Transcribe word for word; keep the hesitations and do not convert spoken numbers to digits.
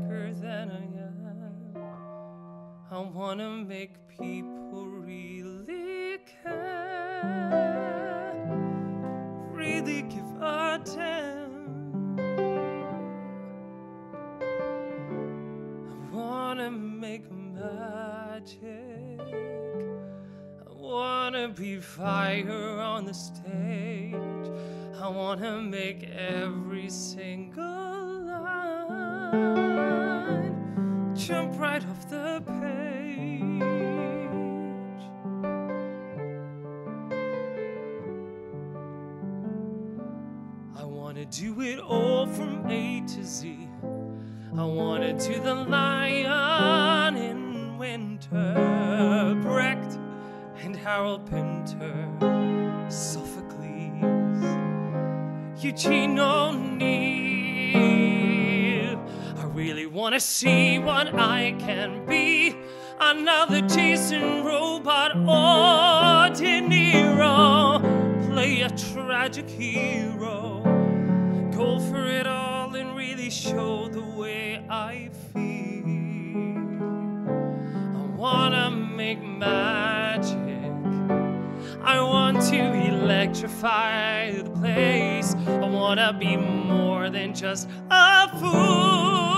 weaker than I am. I wanna make people really care, really give a damn. I wanna make magic. I wanna be fire on the stage. I wanna make every single line jump right off the page. I wanna do it all from A to Z. I wanna do the Lion in Winter, Brecht and Harold Pinter, Sophocles, Eugene O'Neill. I really wanna see what I can be, another Jason Robot or De Niro, play a tragic hero, go for it all and really show the way I feel. I wanna make magic. I want to electrify the place. I wanna be more than just a fool.